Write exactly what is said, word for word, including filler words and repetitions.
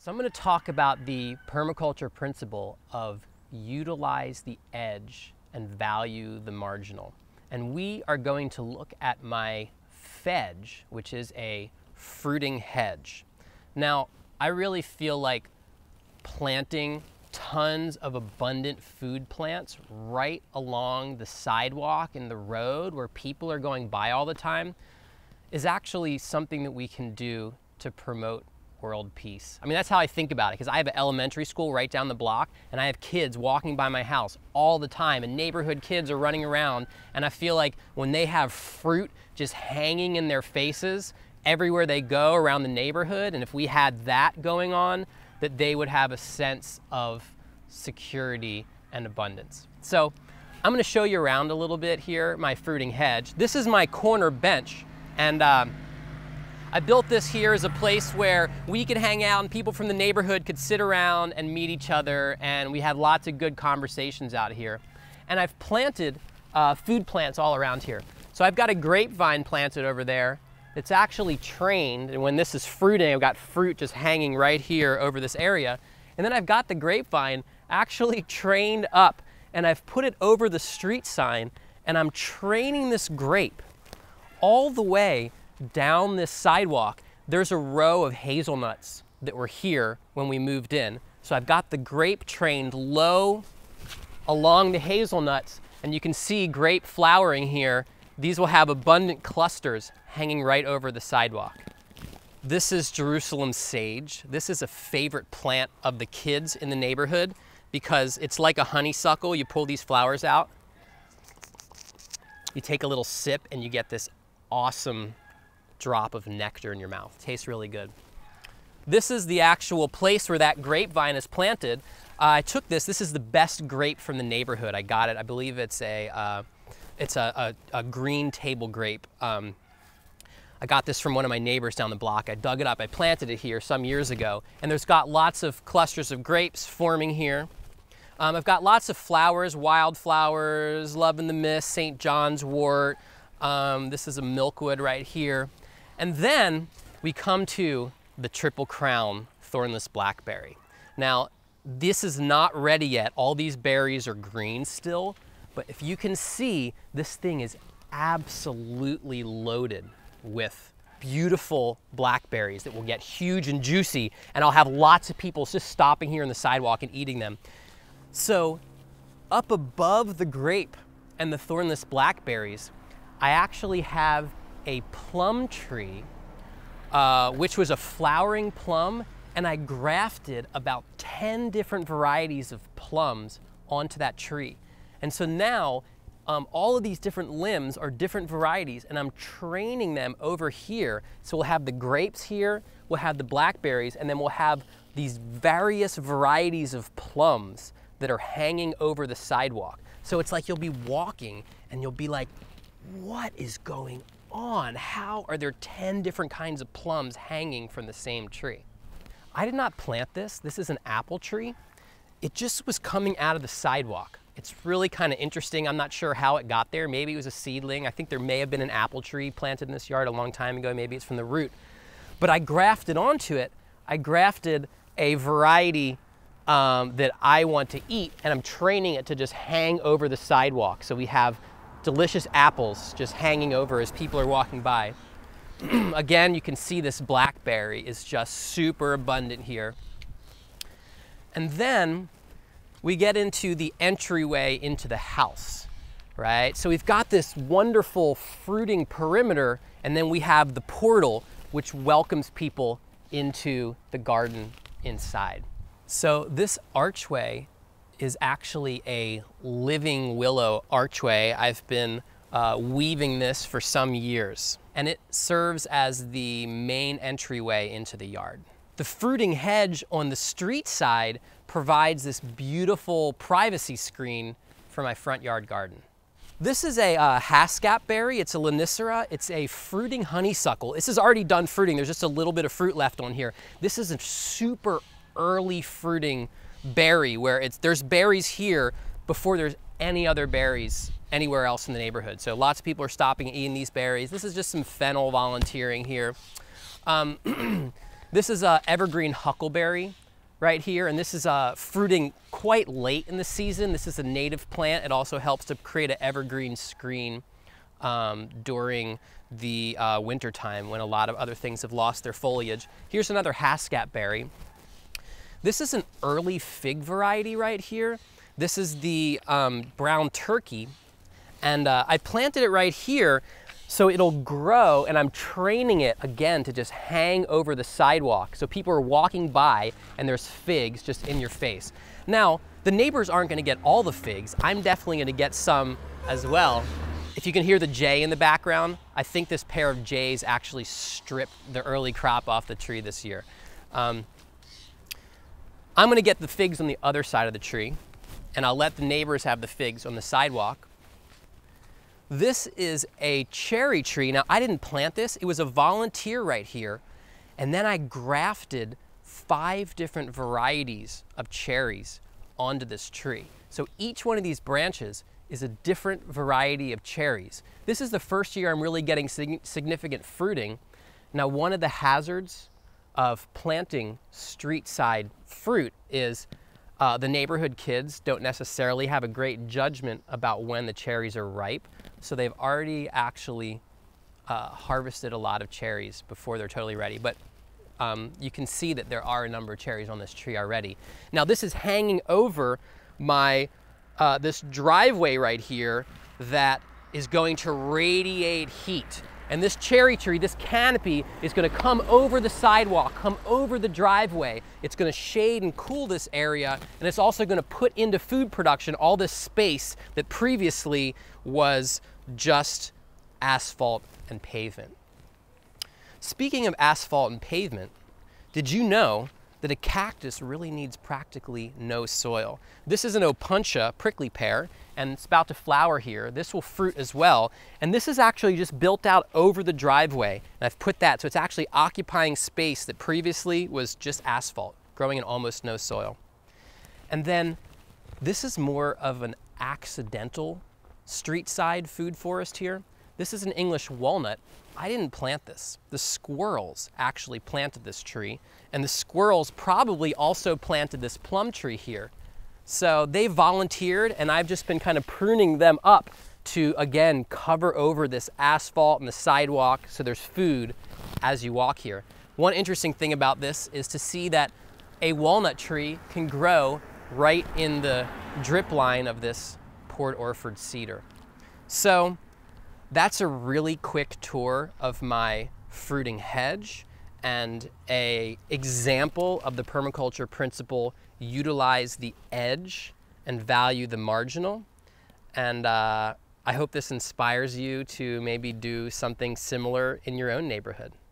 So I'm going to talk about the permaculture principle of utilize the edge and value the marginal. And we are going to look at my hedge, which is a fruiting hedge. Now, I really feel like planting tons of abundant food plants right along the sidewalk and the road where people are going by all the time is actually something that we can do to promote world peace. I mean, that's how I think about it, because I have an elementary school right down the block, and I have kids walking by my house all the time, and neighborhood kids are running around, and I feel like when they have fruit just hanging in their faces everywhere they go around the neighborhood, and if we had that going on, that they would have a sense of security and abundance. So I'm going to show you around a little bit here, my fruiting hedge. This is my corner bench, and uh, I built this here as a place where we could hang out and people from the neighborhood could sit around and meet each other, and we had lots of good conversations out here. And I've planted uh, food plants all around here. So I've got a grapevine planted over there that's actually trained, and when this is fruiting, I've got fruit just hanging right here over this area. And then I've got the grapevine actually trained up, and I've put it over the street sign, and I'm training this grape all the way down this sidewalk. There's a row of hazelnuts that were here when we moved in. So I've got the grape trained low along the hazelnuts, and you can see grape flowering here. These will have abundant clusters hanging right over the sidewalk. This is Jerusalem sage. This is a favorite plant of the kids in the neighborhood because it's like a honeysuckle. You pull these flowers out, you take a little sip, and you get this awesome drop of nectar in your mouth. It tastes really good. This is the actual place where that grapevine is planted. Uh, I took this. This is the best grape from the neighborhood. I got it. I believe it's a uh, it's a, a, a green table grape. Um, I got this from one of my neighbors down the block. I dug it up. I planted it here some years ago, and there's got lots of clusters of grapes forming here. Um, I've got lots of flowers, wildflowers, love in the mist, Saint John's wort. Um, this is a milkwood right here. And then we come to the triple crown thornless blackberry. Now, this is not ready yet. All these berries are green still, but if you can see, this thing is absolutely loaded with beautiful blackberries that will get huge and juicy, and I'll have lots of people just stopping here on the sidewalk and eating them. So up above the grape and the thornless blackberries, I actually have a plum tree, uh, which was a flowering plum, and I grafted about ten different varieties of plums onto that tree. And so now um, all of these different limbs are different varieties, and I'm training them over here. So we'll have the grapes here, we'll have the blackberries, and then we'll have these various varieties of plums that are hanging over the sidewalk. So it's like you'll be walking and you'll be like, what is going on? How are there ten different kinds of plums hanging from the same tree? I did not plant this. This is an apple tree. It just was coming out of the sidewalk. It's really kind of interesting. I'm not sure how it got there. Maybe it was a seedling. I think there may have been an apple tree planted in this yard a long time ago. Maybe it's from the root. But I grafted onto it. I grafted a variety um, that I want to eat, and I'm training it to just hang over the sidewalk. So we have delicious apples just hanging over as people are walking by. Again, you can see this blackberry is just super abundant here. And then we get into the entryway into the house, right? So we've got this wonderful fruiting perimeter, and then we have the portal, which welcomes people into the garden inside. So this archway is actually a living willow archway. I've been uh, weaving this for some years, and it serves as the main entryway into the yard. The fruiting hedge on the street side provides this beautiful privacy screen for my front yard garden. This is a uh, haskap berry. It's a Lonicera. It's a fruiting honeysuckle. This is already done fruiting. There's just a little bit of fruit left on here. This is a super early fruiting berry where it's there's berries here before there's any other berries anywhere else in the neighborhood. So lots of people are stopping and eating these berries. This is just some fennel volunteering here. Um, This is a evergreen huckleberry right here, and this is uh, fruiting quite late in the season. This is a native plant. It also helps to create an evergreen screen um, during the uh, winter time when a lot of other things have lost their foliage. Here's another hascat berry. This is an early fig variety right here. This is the um, brown turkey, and uh, I planted it right here so it'll grow, and I'm training it again to just hang over the sidewalk. So people are walking by and there's figs just in your face. Now, the neighbors aren't gonna get all the figs. I'm definitely gonna get some as well. If you can hear the jay in the background, I think this pair of jays actually stripped the early crop off the tree this year. Um, I'm gonna get the figs on the other side of the tree, and I'll let the neighbors have the figs on the sidewalk. This is a cherry tree. Now, I didn't plant this. It was a volunteer right here. And then I grafted five different varieties of cherries onto this tree. So each one of these branches is a different variety of cherries. This is the first year I'm really getting sig- significant fruiting. Now, one of the hazards of planting street side fruit is Uh, the neighborhood kids don't necessarily have a great judgment about when the cherries are ripe, so they've already actually uh, harvested a lot of cherries before they're totally ready. But um, you can see that there are a number of cherries on this tree already. Now, this is hanging over my uh, this driveway right here that is going to radiate heat. And this cherry tree, this canopy, is gonna come over the sidewalk, come over the driveway. It's gonna shade and cool this area, and it's also gonna put into food production all this space that previously was just asphalt and pavement. Speaking of asphalt and pavement, did you know that a cactus really needs practically no soil? This is an opuntia prickly pear, and it's about to flower here. This will fruit as well. And this is actually just built out over the driveway. And I've put that, so it's actually occupying space that previously was just asphalt, growing in almost no soil. And then this is more of an accidental street side food forest here. This is an English walnut. I didn't plant this. The squirrels actually planted this tree, and the squirrels probably also planted this plum tree here. So they volunteered, and I've just been kind of pruning them up to, again, cover over this asphalt and the sidewalk so there's food as you walk here. One interesting thing about this is to see that a walnut tree can grow right in the drip line of this Port Orford cedar. So that's a really quick tour of my fruiting hedge and a example of the permaculture principle: utilize the edge and value the marginal. And uh, I hope this inspires you to maybe do something similar in your own neighborhood.